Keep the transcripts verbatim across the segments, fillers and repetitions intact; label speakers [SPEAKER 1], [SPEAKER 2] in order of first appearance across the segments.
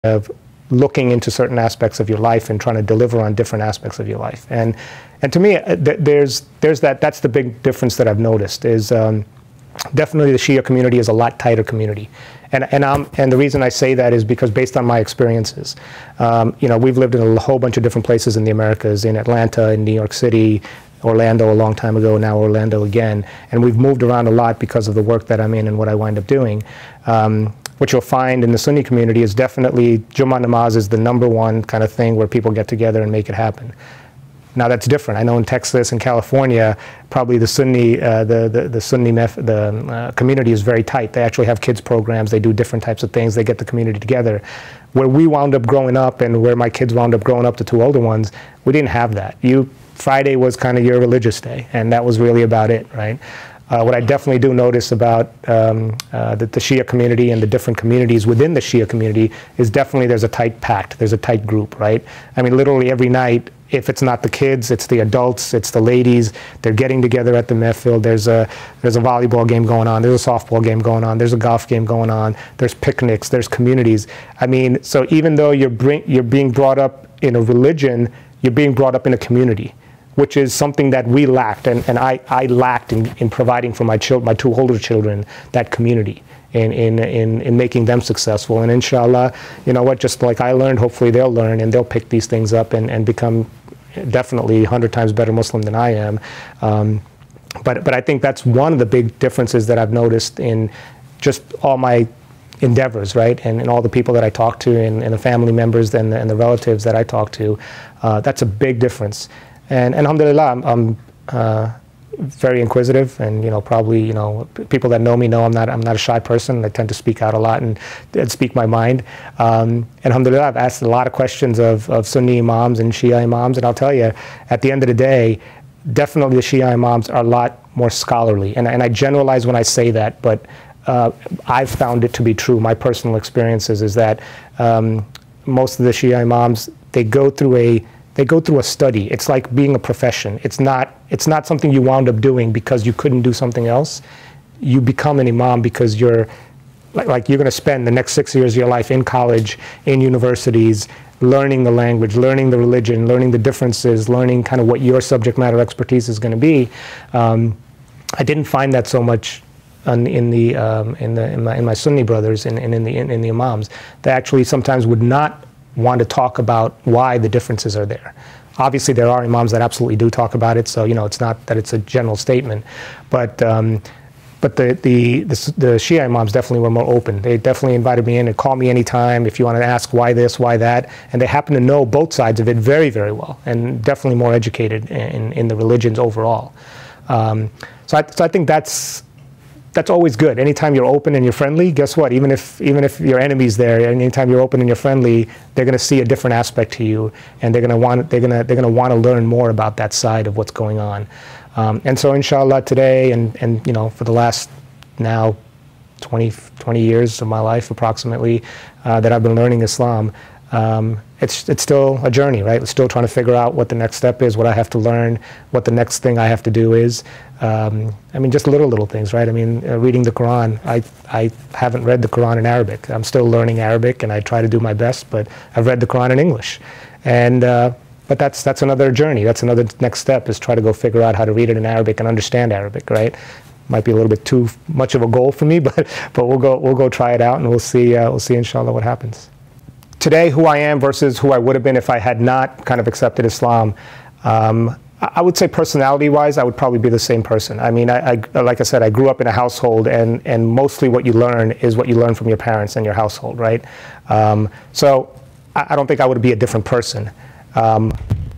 [SPEAKER 1] of looking into certain aspects of your life and trying to deliver on different aspects of your life. And and to me, th there's there's that that's the big difference that I've noticed is um, definitely the Shia community is a lot tighter community. And and I'm and the reason I say that is because based on my experiences, um, you know, we've lived in a whole bunch of different places in the Americas, in Atlanta, in New York City, Orlando a long time ago, now Orlando again, and we've moved around a lot because of the work that I'm in and what I wind up doing. Um, what you'll find in the Sunni community is definitely Jummah namaz is the number one kind of thing where people get together and make it happen. Now that's different. I know in Texas and California, probably the Sunni, uh, the, the, the Sunni mef the uh, community is very tight. They actually have kids programs. They do different types of things. They get the community together. Where we wound up growing up and where my kids wound up growing up, the two older ones, we didn't have that. You, Friday was kind of your religious day, and that was really about it, right? Uh, what I definitely do notice about um, uh, the, the Shia community and the different communities within the Shia community is definitely there's a tight pact, there's a tight group, right? I mean, literally every night, if it's not the kids, it's the adults, it's the ladies, they're getting together at the mehfil. There's a, there's a volleyball game going on, there's a softball game going on, there's a golf game going on, there's picnics, there's communities. I mean, so even though you're, bring, you're being brought up in a religion, you're being brought up in a community, which is something that we lacked, and, and I, I lacked in, in providing for my, chil my two older children that community, in, in, in, in making them successful. And inshallah, you know what, just like I learned, hopefully they'll learn and they'll pick these things up and, and become definitely a hundred times better Muslim than I am. Um, but, but I think that's one of the big differences that I've noticed in just all my endeavors, right? And, and all the people that I talk to and, and the family members and the, and the relatives that I talk to, uh, that's a big difference. And, and alhamdulillah, I'm, I'm uh, very inquisitive, and you know, probably you know, people that know me know I'm not I'm not a shy person. I tend to speak out a lot and, and speak my mind. Um, and alhamdulillah, I've asked a lot of questions of, of Sunni imams and Shia imams, and I'll tell you, at the end of the day, definitely the Shia imams are a lot more scholarly. And, and I generalize when I say that, but uh, I've found it to be true. My personal experiences is that um, most of the Shia imams, they go through a They go through a study. It's like being a profession. It's not, it's not something you wound up doing because you couldn't do something else. You become an imam because you're, like, like you're going to spend the next six years of your life in college, in universities, learning the language, learning the religion, learning the differences, learning kind of what your subject matter expertise is going to be. Um, I didn't find that so much in, in the um, in the in my, in my Sunni brothers and in, in, in the in, in the imams. They actually sometimes would not want to talk about why the differences are there. Obviously, there are imams that absolutely do talk about it, so you know it's not that it's a general statement, but um, but the, the the the Shia imams definitely were more open. They definitely invited me in and called me anytime if you want to ask why this, why that, and they happen to know both sides of it very, very well, and definitely more educated in in the religions overall. Um, so I so I think that's. That's always good. Anytime you're open and you're friendly, guess what? Even if even if your enemy's there, anytime you're open and you're friendly, they're going to see a different aspect to you, and they're going to want they're going to they're going to want to learn more about that side of what's going on. Um, and so, inshallah, today and and you know for the last now twenty, twenty years of my life approximately uh, that I've been learning Islam. Um, it's it's still a journey, right? We're still trying to figure out what the next step is, what I have to learn, what the next thing I have to do is. Um, I mean, just little, little things, right? I mean, uh, reading the Quran, I, I haven't read the Quran in Arabic. I'm still learning Arabic, and I try to do my best, but I've read the Quran in English. And, uh, but that's, that's another journey. That's another next step, is try to go figure out how to read it in Arabic and understand Arabic, right? Might be a little bit too much of a goal for me, but, but we'll go, we'll go try it out, and we'll see, uh, we'll see, inshallah, what happens. Today, who I am versus who I would have been if I had not kind of accepted Islam, um, I would say personality-wise, I would probably be the same person. I mean, I, I, like I said, I grew up in a household, and, and mostly what you learn is what you learn from your parents and your household, right? Um, so I, I don't think I would be a different person. Um,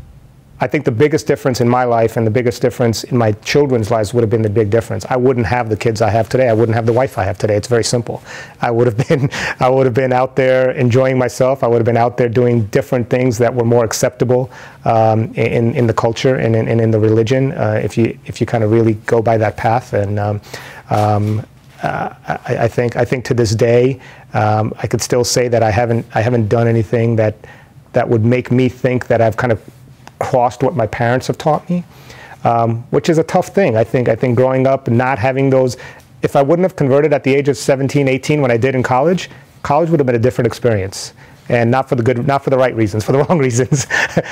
[SPEAKER 1] I think the biggest difference in my life and the biggest difference in my children's lives would have been the big difference. I wouldn't have the kids I have today. I wouldn't have the wife I have today. It's very simple. I would have been, I would have been out there enjoying myself. I would have been out there doing different things that were more acceptable um, in in the culture and in, and in the religion. Uh, if you if you kind of really go by that path, and um, um, uh, I, I think I think to this day um, I could still say that I haven't I haven't done anything that that would make me think that I've kind of crossed what my parents have taught me, um, which is a tough thing. I think I think growing up and not having those, if I wouldn't have converted at the age of seventeen, eighteen when I did in college, college would have been a different experience. and not for the good, not for the right reasons, for the wrong reasons.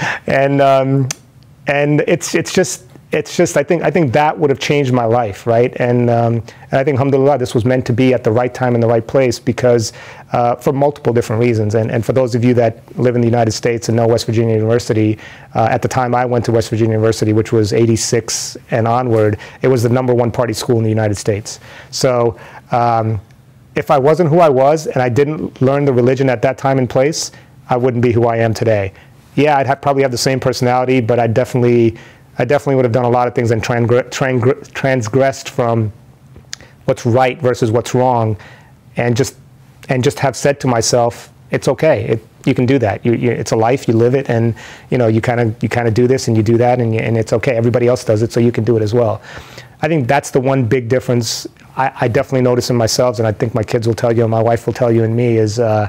[SPEAKER 1] and um, and it's it's just it's just I think I think that would have changed my life, right? And um, and I think alhamdulillah, this was meant to be at the right time in the right place, because uh, for multiple different reasons. And and for those of you that live in the United States and know West Virginia University, uh, at the time I went to West Virginia University, which was eighty-six and onward, it was the number one party school in the United States. So um, if I wasn't who I was and I didn't learn the religion at that time and place, I wouldn't be who I am today. Yeah, I'd have, probably have the same personality, but I definitely I definitely would have done a lot of things and transgr transgr transgressed from what's right versus what's wrong, and just and just have said to myself, it's okay. It, you can do that. You, you, it's a life. You live it, and you know you kind of you kind of do this and you do that, and you, and it's okay. Everybody else does it, so you can do it as well. I think that's the one big difference I, I definitely notice in myself, and I think my kids will tell you, and my wife will tell you in me, is uh,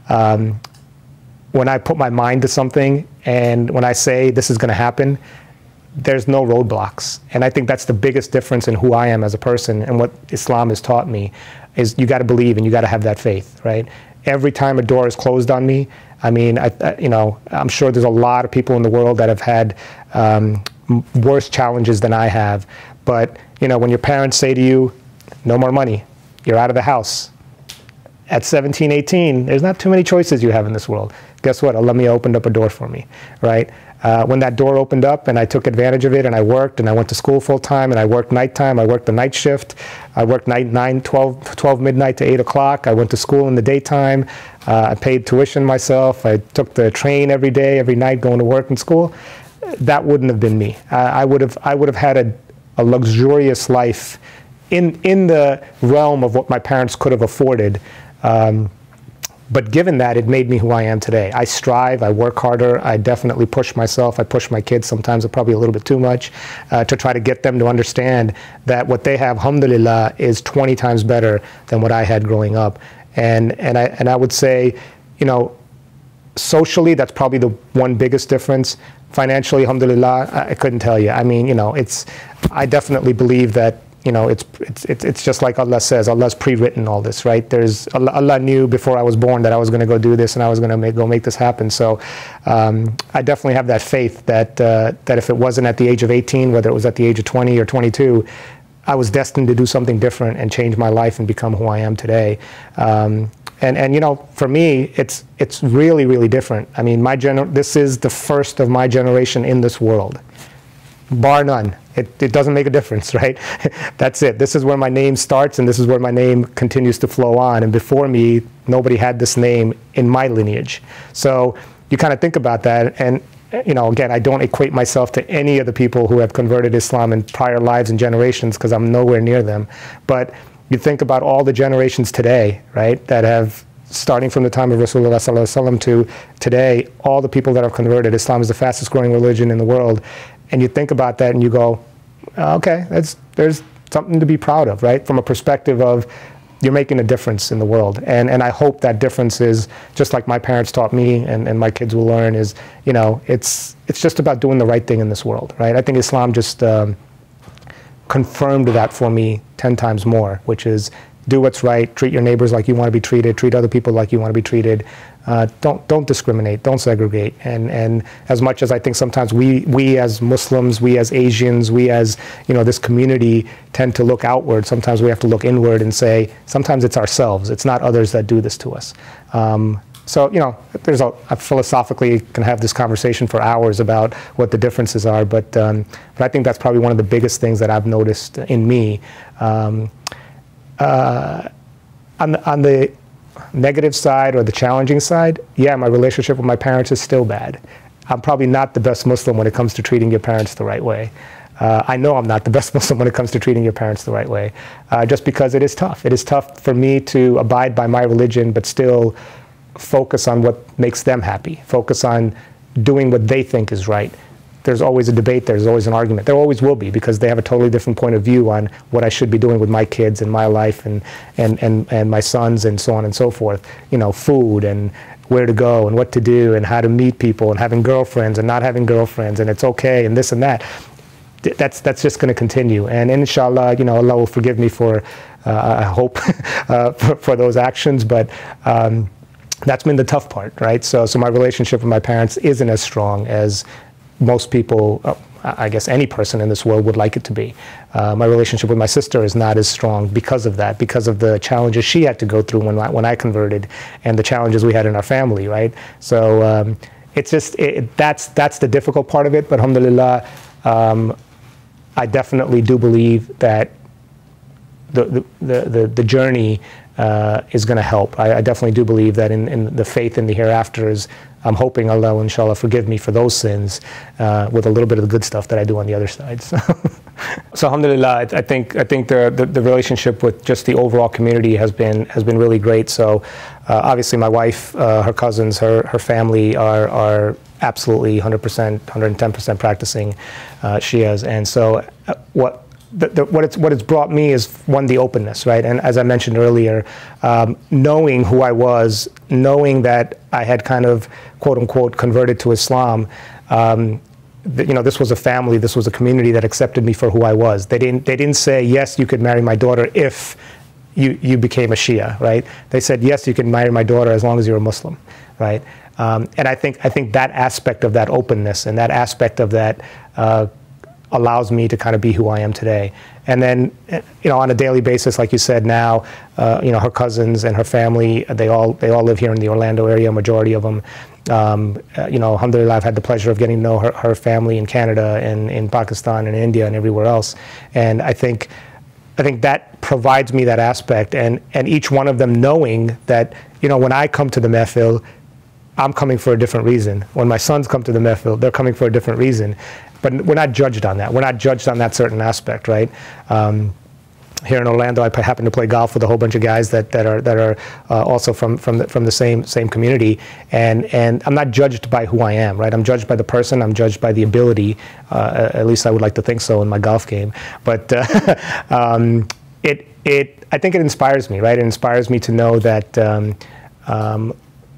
[SPEAKER 1] um, when I put my mind to something, and when I say this is going to happen, there's no roadblocks. And I think that's the biggest difference in who I am as a person, and what Islam has taught me is you got to believe and you got to have that faith, right? Every time a door is closed on me, I mean, I, I, you know, I'm sure there's a lot of people in the world that have had um, worse challenges than I have. But, you know, when your parents say to you, no more money, you're out of the house. At seventeen, eighteen, there's not too many choices you have in this world. Guess what? Allah Miah opened up a door for me, right? Uh, when that door opened up and I took advantage of it, and I worked, and I went to school full time, and I worked nighttime, I worked the night shift, I worked night, nine, twelve, twelve midnight to eight o'clock, I went to school in the daytime, uh, I paid tuition myself, I took the train every day, every night going to work and school. That wouldn't have been me. Uh, I would have, I would have had a, a luxurious life in, in the realm of what my parents could have afforded. Um, But given that, it made me who I am today. I strive, I work harder, I definitely push myself, I push my kids sometimes, probably a little bit too much, uh, to try to get them to understand that what they have, alhamdulillah, is twenty times better than what I had growing up. And, and, I, and I would say, you know, socially, that's probably the one biggest difference. Financially, alhamdulillah, I, I couldn't tell you. I mean, you know, it's, I definitely believe that, you know, it's, it's, it's, it's just like Allah says, Allah's pre-written all this, right? There's, Allah, Allah knew before I was born that I was going to go do this and I was going to make, go make this happen. So um, I definitely have that faith that, uh, that if it wasn't at the age of eighteen, whether it was at the age of twenty or twenty-two, I was destined to do something different and change my life and become who I am today. Um, and, and, you know, for me, it's, it's really, really different. I mean, my gener this is the first of my generation in this world, bar none. It, it doesn't make a difference, right? That's it. This is where my name starts, and this is where my name continues to flow on. And before me, nobody had this name in my lineage. So you kind of think about that, and you know, again, I don't equate myself to any of the people who have converted Islam in prior lives and generations, because I'm nowhere near them. But you think about all the generations today, right, that have, starting from the time of Rasulullah sallallahu alaihi wasallam to today, all the people that have converted. Islam is the fastest growing religion in the world. And you think about that and you go, okay, that's, there's something to be proud of, right? From a perspective of you're making a difference in the world. And, and I hope that difference is, just like my parents taught me and, and my kids will learn, is, you know, it's, it's just about doing the right thing in this world, right? I think Islam just um, confirmed that for me ten times more, which is do what's right, treat your neighbors like you want to be treated, treat other people like you want to be treated. Uh, don't don't discriminate, don't segregate. And and as much as I think sometimes we we as Muslims, we as Asians, we as, you know, this community tend to look outward, sometimes we have to look inward and say, sometimes it's ourselves, it's not others that do this to us. Um, so, you know, there's a, I philosophically can have this conversation for hours about what the differences are, but um, but I think that's probably one of the biggest things that I've noticed in me. Um, uh, on the, on the negative side or the challenging side, yeah, my relationship with my parents is still bad. I'm probably not the best Muslim when it comes to treating your parents the right way. Uh, I know I'm not the best Muslim when it comes to treating your parents the right way, uh, just because it is tough. It is tough for me to abide by my religion, but still focus on what makes them happy, focus on doing what they think is right. There's always a debate, there's always an argument. There always will be, because they have a totally different point of view on what I should be doing with my kids and my life and, and, and, and my sons and so on and so forth. You know, food and where to go and what to do and how to meet people and having girlfriends and not having girlfriends, and it's okay and this and that. That's, that's just going to continue. And inshallah, you know, Allah will forgive me for, uh, I hope, uh, for, for those actions. But um, that's been the tough part, right? So, so my relationship with my parents isn't as strong as most people, uh, I guess any person in this world would like it to be. Uh, my relationship with my sister is not as strong because of that, because of the challenges she had to go through when I, when I converted, and the challenges we had in our family, right? So um, it's just, it, that's, that's the difficult part of it, but alhamdulillah, um, I definitely do believe that the, the, the, the, the journey uh, is going to help. I, I definitely do believe that in, in the faith in the hereafters, I'm hoping Allah will, inshallah, forgive me for those sins uh, with a little bit of the good stuff that I do on the other side. So, so alhamdulillah, I, I think I think the, the the relationship with just the overall community has been has been really great. So, uh, obviously, my wife, uh, her cousins, her her family are are absolutely one hundred percent, one hundred ten percent practicing uh, Shias, and so uh, what. The, the, what it's what it's brought me is, one, the openness, right? And as I mentioned earlier, um, knowing who I was, knowing that I had kind of quote unquote converted to Islam. Um, the, you know, this was a family, this was a community that accepted me for who I was. They didn't they didn't say, yes, you could marry my daughter if you you became a Shia, right? They said, yes, you can marry my daughter as long as you're a Muslim, right? Um, and I think I think that aspect of that openness and that aspect of that. Uh, allows me to kind of be who I am today. And then, you know, on a daily basis, like you said, now, uh, you know, her cousins and her family, they all they all live here in the Orlando area, majority of them. Um, uh, you know, alhamdulillah, I've had the pleasure of getting to know her, her family in Canada and in Pakistan and India and everywhere else. And I think, I think that provides me that aspect, and, and each one of them knowing that, you know, when I come to the Mehfil, I'm coming for a different reason. When my sons come to the Mehfil, they're coming for a different reason. But we're not judged on that. We're not judged on that certain aspect, right? Um, here in Orlando, I happen to play golf with a whole bunch of guys that, that are that are uh, also from from the, from the same same community, and and I'm not judged by who I am, right? I'm judged by the person. I'm judged by the ability. Uh, at least I would like to think so in my golf game. But uh, um, it it I think it inspires me, right? It inspires me to know that. Um, um,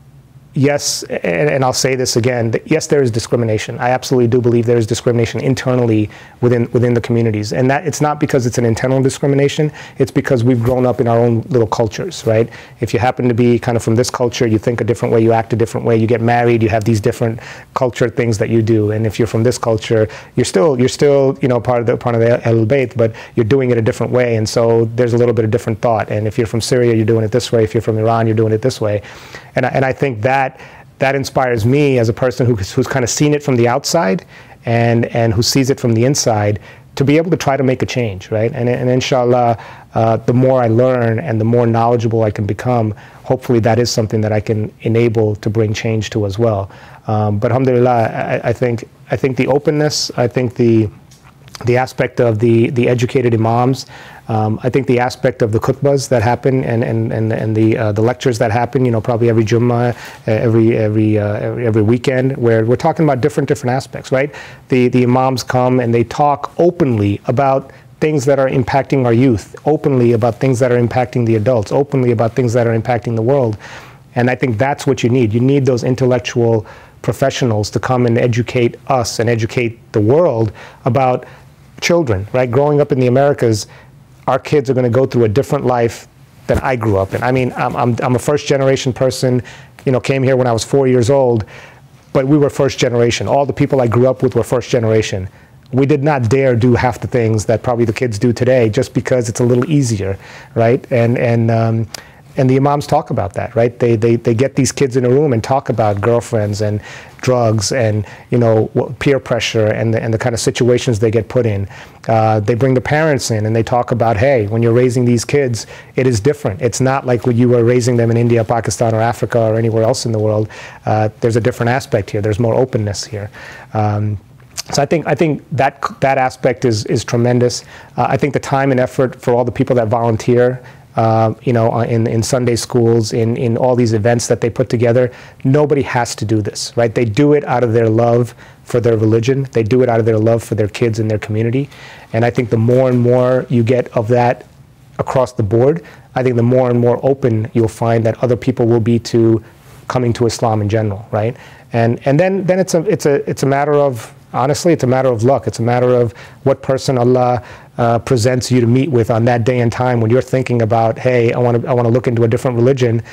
[SPEAKER 1] Yes, and, and I'll say this again, that yes, there is discrimination. I absolutely do believe there is discrimination internally within within the communities. And that it's not because it's an internal discrimination, it's because we've grown up in our own little cultures, right? If you happen to be kind of from this culture, you think a different way, you act a different way, you get married, you have these different culture things that you do. And if you're from this culture, you're still, you're still, you know, part of the part of the Ahlul Bayt, but you're doing it a different way. And so there's a little bit of different thought. And if you're from Syria, you're doing it this way. If you're from Iran, you're doing it this way. And I, and I think that That, that inspires me as a person who, who's kind of seen it from the outside and, and who sees it from the inside to be able to try to make a change, right? And, and inshallah, uh, the more I learn and the more knowledgeable I can become, hopefully that is something that I can enable to bring change to as well. Um, but alhamdulillah, I, I, think, I think the openness, I think the, the aspect of the, the educated imams, Um, I think the aspect of the khutbahs that happen and and and, and the uh, the lectures that happen, you know, probably every Jummah, every every, uh, every every weekend, where we're talking about different different aspects, right? The the imams come and they talk openly about things that are impacting our youth, openly about things that are impacting the adults, openly about things that are impacting the world, and I think that's what you need. You need those intellectual professionals to come and educate us and educate the world about children, right? Growing up in the Americas, our kids are going to go through a different life than I grew up in. I mean, I'm, I'm, I'm a first generation person, you know, came here when I was four years old, but we were first generation. All the people I grew up with were first generation. We did not dare do half the things that probably the kids do today just because it's a little easier, right? And, and, um, and the imams talk about that, right? They, they, they get these kids in a room and talk about girlfriends and drugs and, you know, peer pressure and the, and the kind of situations they get put in. Uh, they bring the parents in and they talk about, hey, when you're raising these kids, it is different. It's not like when you were raising them in India, Pakistan, or Africa, or anywhere else in the world. Uh, there's a different aspect here. There's more openness here. Um, So I think I think that that aspect is is tremendous. Uh, I think the time and effort for all the people that volunteer, uh, you know, in in Sunday schools, in in all these events that they put together, nobody has to do this, right? They do it out of their love for their religion. They do it out of their love for their kids and their community. And I think the more and more you get of that across the board, I think the more and more open you'll find that other people will be to coming to Islam in general, right? And and then then it's a it's a it's a matter of honestly, it's a matter of luck. It's a matter of what person Allah uh, presents you to meet with on that day and time when you're thinking about, hey, I want to I want to look into a different religion.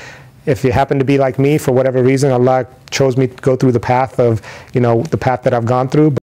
[SPEAKER 1] If you happen to be like me, for whatever reason, Allah chose me to go through the path of, you know, the path that I've gone through.